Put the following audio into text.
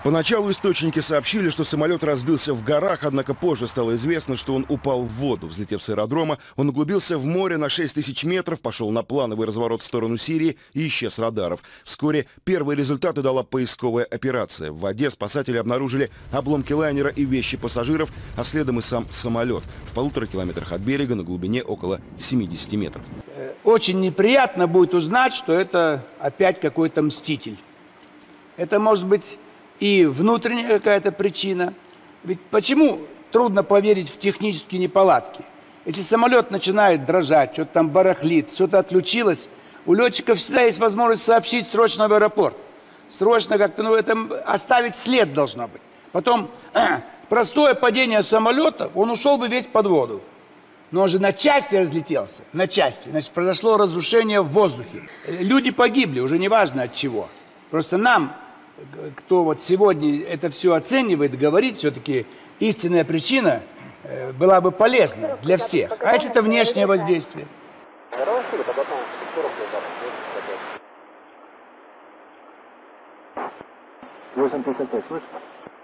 Поначалу источники сообщили, что самолет разбился в горах, однако позже стало известно, что он упал в воду. Взлетев с аэродрома, он углубился в море на 6000 метров, пошел на плановый разворот в сторону Сирии и исчез с радаров. Вскоре первые результаты дала поисковая операция. В воде спасатели обнаружили обломки лайнера и вещи пассажиров, а следом и сам самолет. В 1,5 километрах от берега на глубине около 70 метров. Очень неприятно будет узнать, что это опять какой-то мститель. Это может быть и внутренняя какая-то причина. Ведь почему трудно поверить в технические неполадки? Если самолет начинает дрожать, что-то там барахлит, что-то отключилось, у летчиков всегда есть возможность сообщить срочно в аэропорт. Срочно как-то, это оставить след должно быть. Потом простое падение самолета, он ушел бы весь под воду. Но он же на части разлетелся, на части. Значит, произошло разрушение в воздухе. Люди погибли, уже неважно от чего. Просто нам, кто вот сегодня это все оценивает, говорит, все-таки истинная причина была бы полезна для всех. А если это внешнее воздействие? Слышь?